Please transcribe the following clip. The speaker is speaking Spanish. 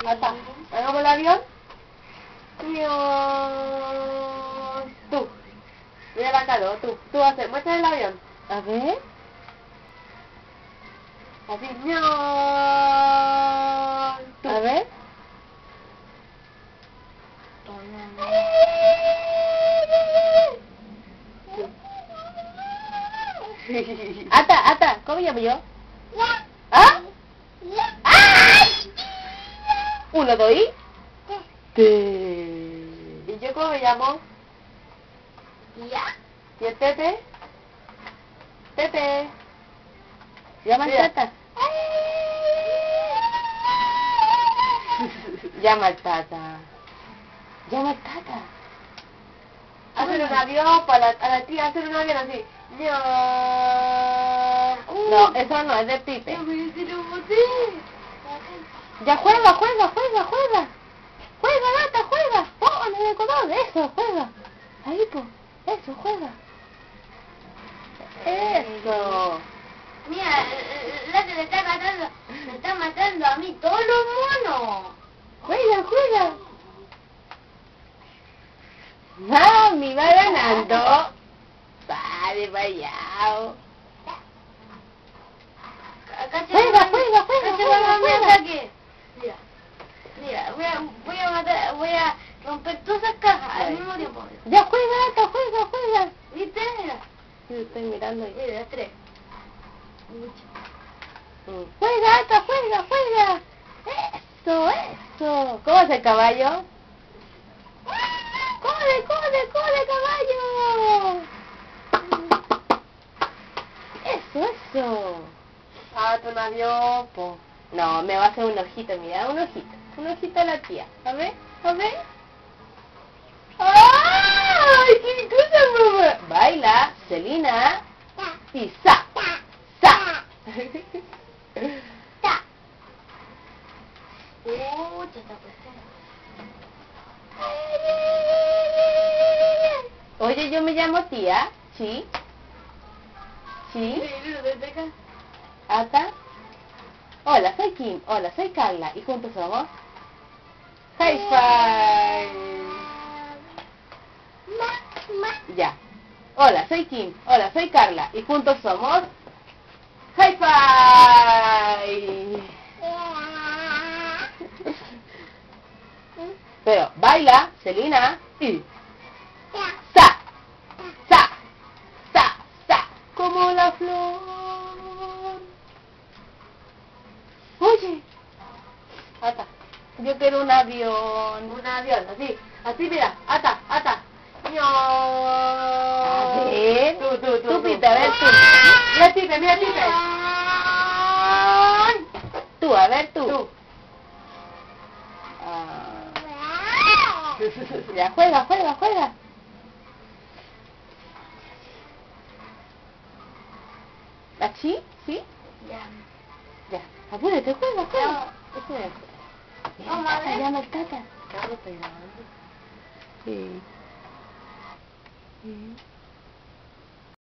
Ata, hagamos el avión. Tú. Mira la cara, tú haces, muestra el avión. A ver. Así, tú. A ver. Ata, ¿cómo llamo yo? ¿Ah? ¡Ay! ¿Uno, dos y? ¿Y yo cómo me llamo? ¿Y el Tete? Tete. Llama al Mira. Tata. Llama al Tata. Llama al Tata. Hacer un avión para a la tía, hacer un avión así. No, eso no, es de Pipe. Ya juega. Juega, gata, juega. Oh, en el color, eso, juega. Ahí, pues, eso, juega. Eso. Mira, la que le está matando a mí todos los monos. Juega. Mami, va ganando. Vale, vaya. Juega. Mira, voy a romper todas esas cajas al mismo tiempo. Ya juega. ¿Viste? Mira, Yo estoy mirando ahí. mira, 3. Juega. Eso. ¿Cómo es el caballo? Corre, caballo. Eso. Hazte un avión, po. No, me va a hacer un ojito, mira, un ojito a la tía. A ver. ¡Ay, qué cosa, mamá! Baila, Celina. Y sa. Oye, yo me llamo tía. ¿Sí? ¿Ata? Hola, soy Kim. Hola, soy Carla. ¿Y juntos somos? High five. Ya. Hola, soy Kim. Hola, soy Carla. ¿Y juntos somos? High five. Pero baila, Celina. Y sa. Como la flor. Oye, Ata, yo quiero un avión. Un avión, así mira, ata. A ver. Tú, Pipe, a ver tú. Mira el Pipe. Tú, a ver tú. Tú. Ya, juega. ¿Así? ¿Sí? Ya. Apúrate, juega. Eso es. Vamos a ver. Llama al Tata. Claro, estoy grabando. Sí.